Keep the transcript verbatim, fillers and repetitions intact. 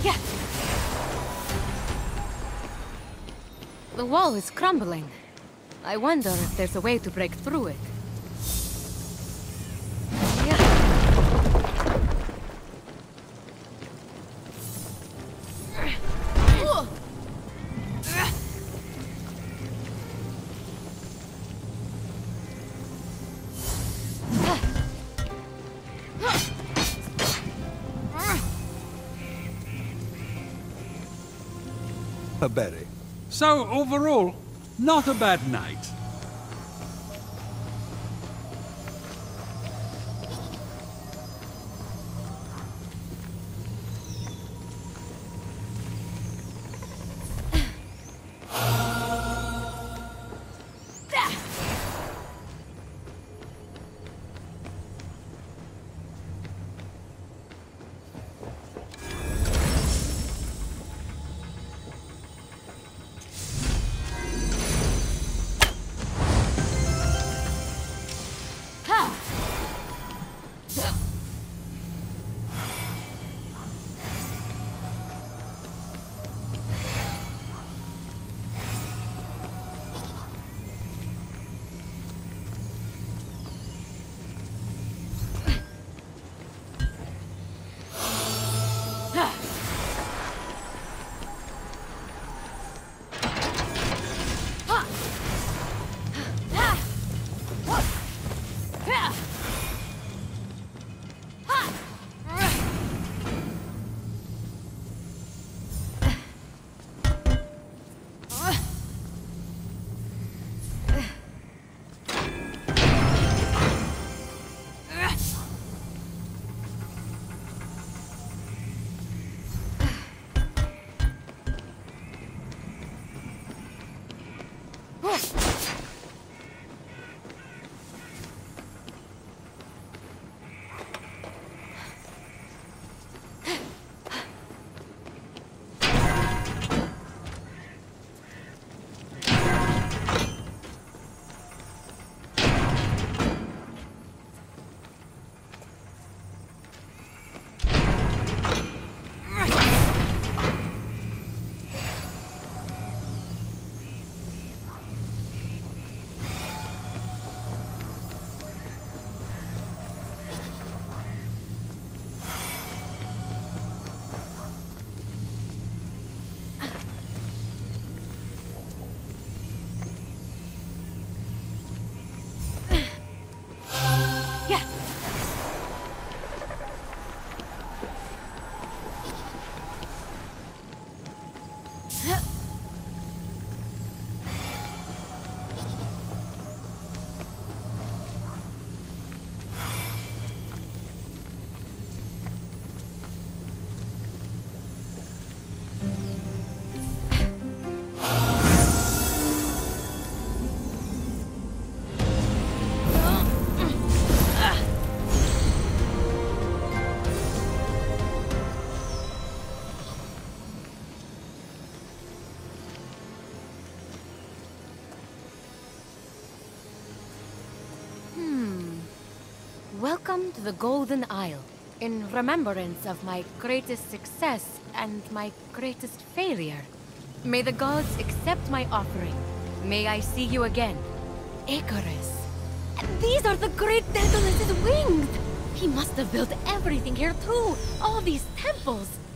Yeah. The wall is crumbling. I wonder if there's a way to break through it. A berry. So, overall, not a bad night. Welcome to the Golden Isle. In remembrance of my greatest success and my greatest failure. May the gods accept my offering. May I see you again. Icarus. These are the great deadliest's wings! He must have built everything here too. All these temples.